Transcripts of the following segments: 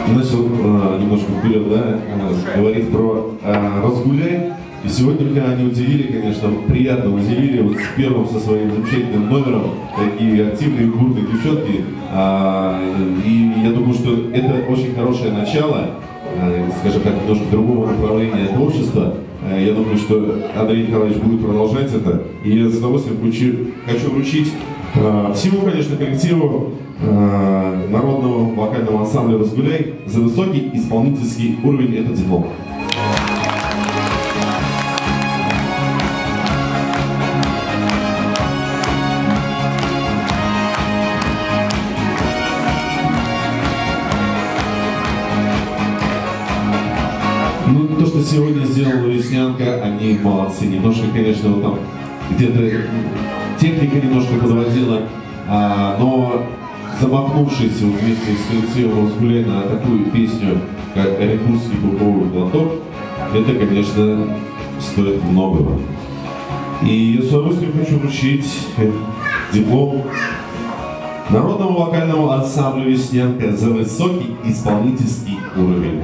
начал немножко вперед, да, говорить про «Разгуляй». И сегодня меня они удивили, конечно, приятно удивили, вот с первым со своим замечательным номером, такие активные, бурные девчонки. И я думаю, что это очень хорошее начало, скажем так, немножко другого направления творчества. Я думаю, что Андрей Николаевич будет продолжать это. И я с удовольствием хочу вручить всему, конечно, коллективу народного вокального ансамбля «Разгуляй» за высокий исполнительский уровень этот диплом. Ну, то, что сегодня сделала Веснянка, они молодцы. Немножко, конечно, вот там где-то техника немножко подводила, но замахнувшись вот вместе с коллективом «Разгуляй» на такую песню, как «Оренбургский бубновый платок», это, конечно, стоит многого. И я с удовольствием хочу вручить диплом народного вокального ансамбля «Веснянка» за высокий исполнительский уровень.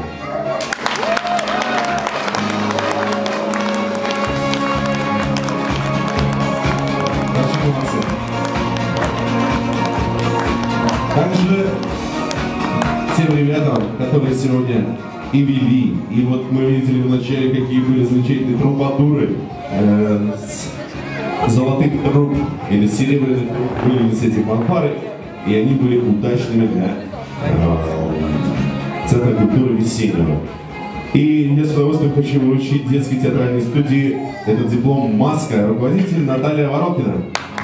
Также тем ребятам, которые сегодня и вели, и вот мы видели вначале, какие были замечательные трубадуры с золотых труб или серебряных труб вылились эти фанфары, и они были удачными для Центра культуры Весеннего. И я с удовольствием хочу вручить детской театральной студии этот диплом «Маска», руководитель Наталья Воронкина.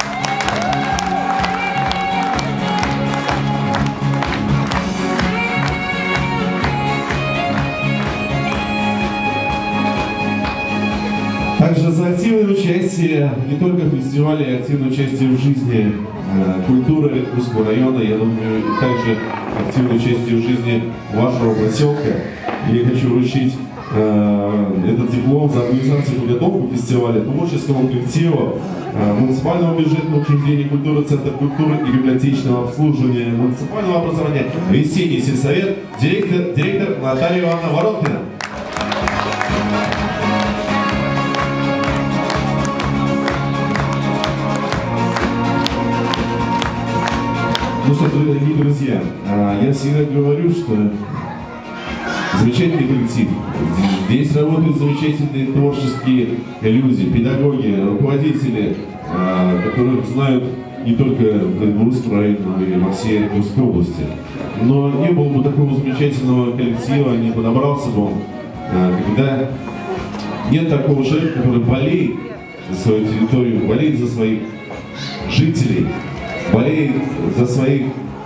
Также за активное участие не только в фестивале, а активное участие в жизни культуры Оренбургского района, я думаю, также активное участие в жизни вашего поселка. Я хочу вручить этот диплом за организацию подготовки фестиваля творческому коллективу муниципального бюджетного учреждения культуры, Центр культуры и библиотечного обслуживания муниципального образования «Весенний сельсовет», директор Наталья Ивановна Воронкина. Ну что, дорогие друзья, я всегда говорю, что замечательный коллектив. Здесь работают замечательные творческие люди, педагоги, руководители, которые знают не только в Оренбургском районе, но и во всей Оренбургской области. Но не было бы такого замечательного коллектива, не подобрался бы он, когда нет такого человека, который болеет за свою территорию, болеет за своих жителей, болеет за своих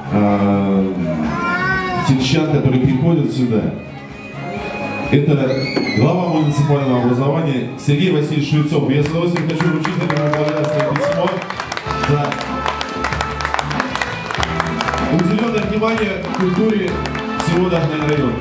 сельчан, которые приходят сюда. Это глава муниципального образования Сергей Васильевич Швецов. Я с удовольствием хочу вручить этому благодарственное письмо за уделенное внимание культуре всего данного района.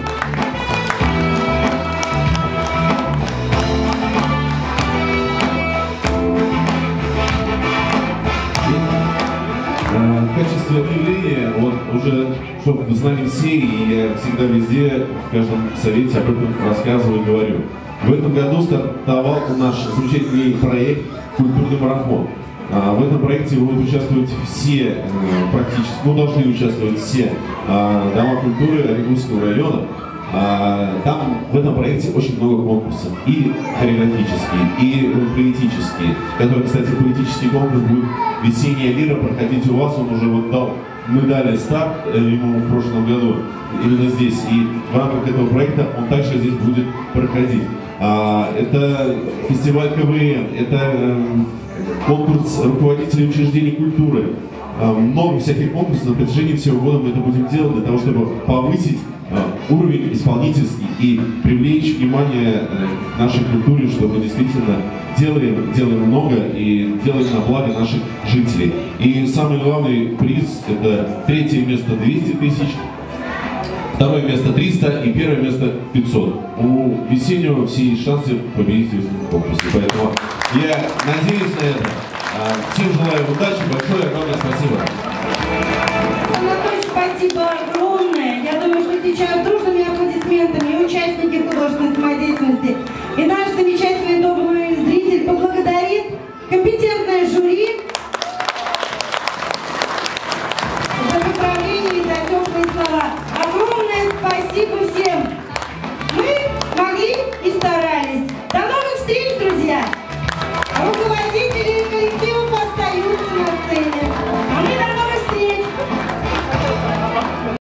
В качестве объявления, вот уже, чтобы вы знали все, и я всегда везде, в каждом совете об этом рассказываю и говорю. В этом году стартовал наш замечательный проект «Культурный марафон». В этом проекте будут участвовать все, практически, ну, должны участвовать все дома культуры Оренбургского района. Там в этом проекте очень много конкурсов, и хореографические, и поэтические, которые, кстати, политический конкурс будет «Весенняя лира» проходить у вас, он уже вот дал, мы дали старт ему в прошлом году, именно здесь, и в рамках этого проекта он также здесь будет проходить. Это фестиваль КВН, это конкурс руководителей учреждений культуры, много всяких конкурсов, на протяжении всего года мы это будем делать для того, чтобы повысить уровень исполнительский и привлечь внимание к нашей культуре, что мы действительно делаем много и делаем на благо наших жителей. И самый главный приз — это третье место 200 тысяч, второе место 300 и первое место 500. У Весеннего все есть шансы победить в этом конкурсе. Поэтому я надеюсь на это. Всем желаю удачи, большое огромное спасибо. Анатолий, спасибо огромное. Я думаю, что сейчас дружно участники художественной самодеятельности и наш замечательный